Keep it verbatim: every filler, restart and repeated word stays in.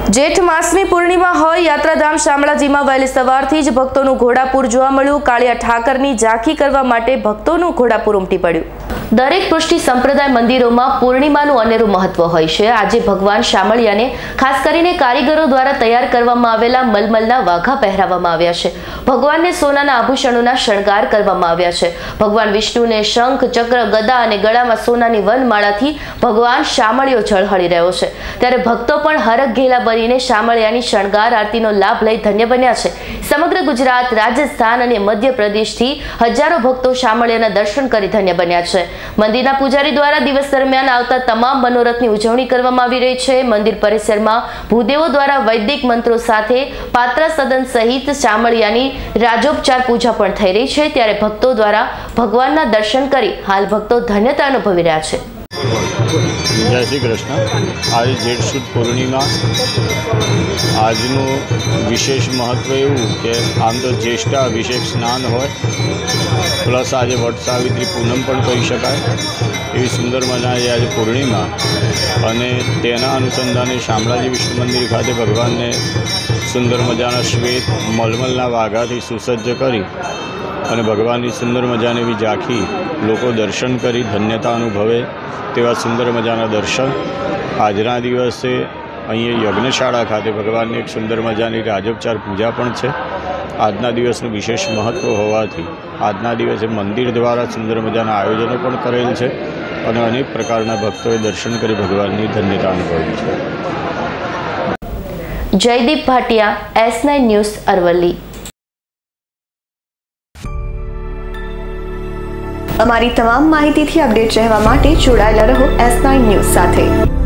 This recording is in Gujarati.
જેઠ માસની પૂર્ણિમા હોય યાત્રાધામ શામળાજીમાં વહેલી સવારથી જ ભક્તોનું ઘોડાપુર જોવા મળ્યું। કાળિયા ઠાકરની ઝાંખી કરવા માટે ભક્તોનું ઘોડાપુર ઉમટી પડ્યું। દરેક પુષ્ટિ સંપ્રદાય મંદિરોમાં પૂર્ણિમાનું અનેરું મહત્વ હોય છે। આજે ભગવાન શામળિયાને ખાસ કરીને કારીગરો દ્વારા તૈયાર કરવામાં આવેલા મલમલના વાઘા પહેરાવવામાં આવ્યા છે। ભગવાનને સોનાના આભૂષણોના શણગાર કરવામાં આવ્યા છે। ભગવાન વિષ્ણુને શંખ, ચક્ર, ગદા અને ગળામાં સોનાની વનમાળાથી ભગવાન શામળિયો ઝળહળી રહ્યો છે। ત્યારે ભક્તો પણ હરખ-ઘેલા બનીને શામળિયાની શણગાર આરતીનો લાભ લઈ ધન્ય બન્યા છે। સમગ્ર ગુજરાત, રાજસ્થાન અને મધ્યપ્રદેશથી હજારો ભક્તો શામળિયાના દર્શન કરી ધન્ય બન્યા છે। મંદિરના પૂજારી દ્વારા દિવસ દરમિયાન આવતા તમામ મનોરથની ઉજવણી કરવામાં આવી રહી છે। મંદિર પરિસરમાં ભૂદેવો દ્વારા વૈદિક મંત્રો સાથે પાત્રા સદન સહિત શામળિયાની રાજોપચાર પૂજા પણ થઈ રહી છે। ત્યારે ભક્તો દ્વારા ભગવાનના દર્શન કરી હાલ ભક્તો ધન્યતા અનુભવી રહ્યા છે। जय श्री कृष्ण। आज जेठ सुद पूर्णिमा આજનું વિશેષ મહત્વ એવું કે આમ તો જ્યેષ્ઠ અભિષેક સ્નાન હોય પ્લસ આજે વટ સાવિત્રી પૂનમ પણ કહી શકાય એવી સુંદર મજાની આજે પૂર્ણિમા અને તેના અનુસંધાને શામળાજી વિષ્ણુ મંદિર ખાતે ભગવાનને સુંદર મજાના શ્વેત મલમલના વાઘાથી સુસજ્જ કરી અને ભગવાનની સુંદર મજાની એવી ઝાંખી લોકો દર્શન કરી ધન્યતા અનુભવે તેવા સુંદર મજાના દર્શન આજના દિવસે અહીંયા યજ્ઞશાળા ખાતે ભગવાનની એક સુંદર મજાની રાજોપચાર પૂજા પણ છે। આજના દિવસનું વિશેષ મહત્ત્વ હોવાથી આજના દિવસે મંદિર દ્વારા સુંદર મજાના આયોજનો પણ કરેલ છે અને અનેક પ્રકારના ભક્તોએ દર્શન કરી ભગવાનની ધન્યતા અનુભવી છે। Jaydeep Bhatia, S nine news, Aravalli. અમારી તમામ માહિતીથી અપડેટ રહેવા માટે જોડાયેલા રહો એસ નાઇન ન્યૂઝ સાથે।